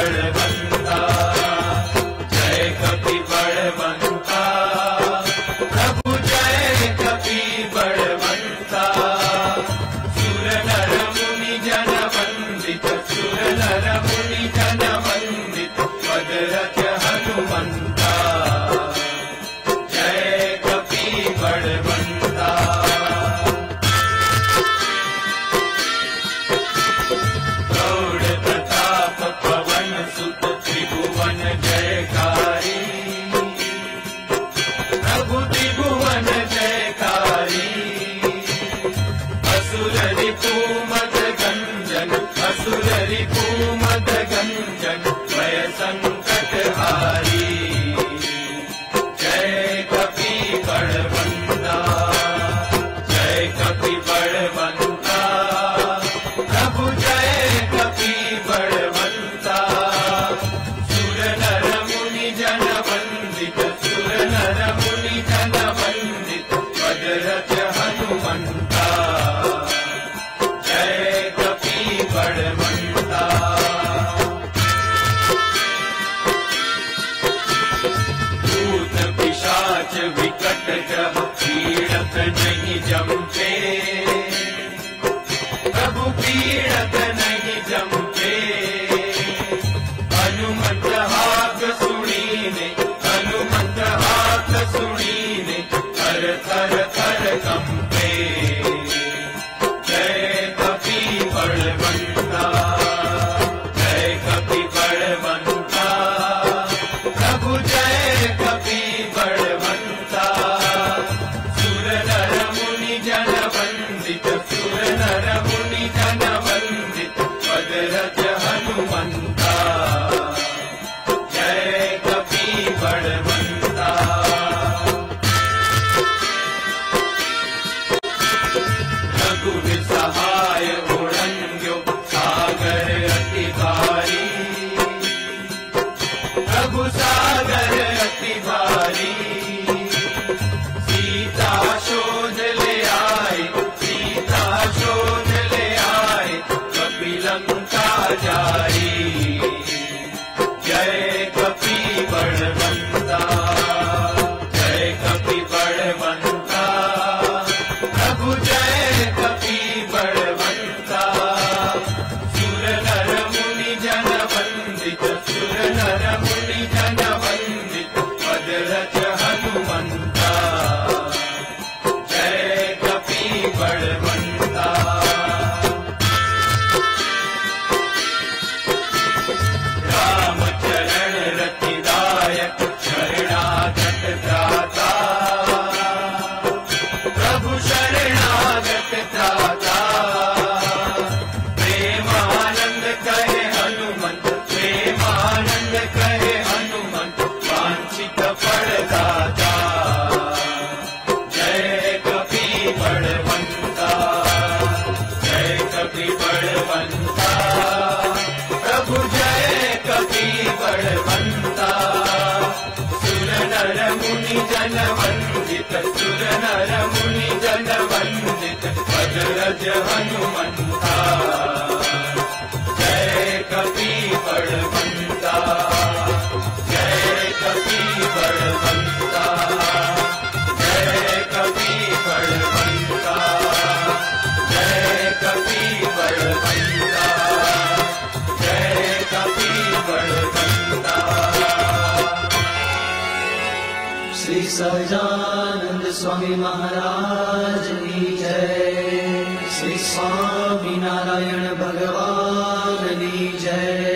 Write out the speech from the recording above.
बलवंता, जय कपि बलवंता, प्रभु जय कपि बलवंता। सुर नर मुनि जन वंदित, सुर नर मुनि जन वंदित, पद रज हनुमंता, जय कपि बलवंता। गौड़ प्रताप पवन सुत त्रिभुवन जयकारी, प्रभु त्रिभुवन जयकारी। असुर रिपु मद गंजन, असुर रिपु मद गंजन, भय संकट हारी, जय कपि बलवंता, जय कपि बलवंता, प्रभु जय कपि बलवंता। सुर नर मुनि जन वंदित, सुर नर मुनि जन वंदित, पद रज हनुमंता, जय कपि बलवंता। भूत पिशाच विकट ग्रह पीड़त नहीं जमते, प्रभु पीड़त नहीं जमते। हनुमंत हाथ सुनीने, हनुमंत हाथ सुनीने, थर थर थर कंपे, जय कपि बलवंता, जय कपि बलवंता, प्रभु जय कपि बलवंता। सुर नर मुनि जन वंदित, सुर नर मुनि जन वंदित, पद रज हनुमंता, जय कपि बलवंता। रघुवीर सहाय उड़ंग्यो सागर अति भारी, प्रभु सागर अति भारी। सीता शोध ले आए, सीता शोध ले आए, कपि लंका जारी, जय कपि बलवंता, जय कपि बलवंता, प्रभु जय कपि बलवंता। सुर नर मुनि जन वंदित, सुर नर मुनि जन वंदित, पद रज हनुमंता, जय कपि बलवंता। राम चरण रतिदायक शरणागत त्राता, प्रभु शरणागत त्राता। प्रेमानंद कहे हनुमंत, प्रेमानंद कहे हनुमंत, वांछित फल दाता, जय कपि बलवंता, जय कपि बलवंता, प्रभु जय कपि बलवंता। सुर नर मुनि जन वंदित, सुर नर मुनि जन वंदित, पद रज हनुमंता, जय कपि बलवंता, जय कपि बलवंता, जय कपि बलवंता, जय कपि बलवंता, जय कपि बलवंता। श्री सहजानंद स्वामी महाराज की जय, श्री स्वामी नारायण भगवान की जय।